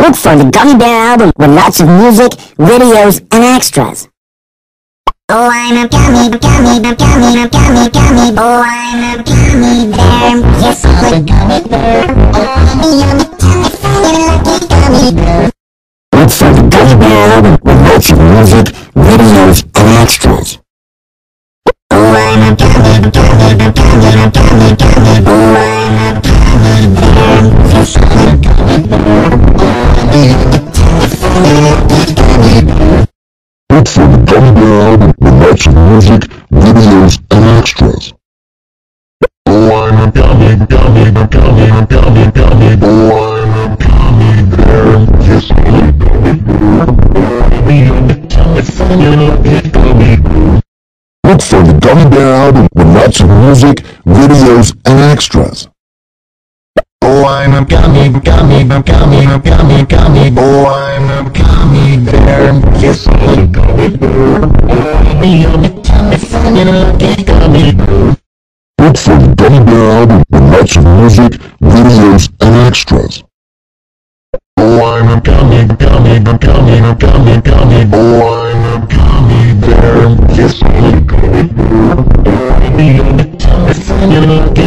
Look for the Gummy Bear album with lots of music, videos, and extras. Oh, I'm a gummy, gummy, gummy, gummy, gummy. Oh, I'm a gummy bear. Yes, I'm a gummy bear. Oh, I'm a lucky gummy bear. Look for the Gummy Bear album with lots of music, videos, and extras. Oh, I'm a gummy, gummy, gummy, gummy, gummy. Oh, I'm a gummy bear. Yes, I'm a gummy bear. Look for the Gummy Bear album with lots of music, videos, and extras. Oh, I'm a gummy, gummy, gummy, gummy, gummy. Oh, I'm a gummy bear. Yes, I'm a gummy bear. Look for the Gummy Bear album with lots of music, videos, and extras. Oh, I'm a gummy, gummy, gummy, gummy, gummy. Oh, I'm a gummy bear. Yes, I'm a gummy bear. Look for the Gummy Bear album with lots of music, videos, and extras. Oh, I'm a gummy, gummy, gummy, gummy, gummy. Oh, I'm a gummy bear. Yes, I'm a gummy bear.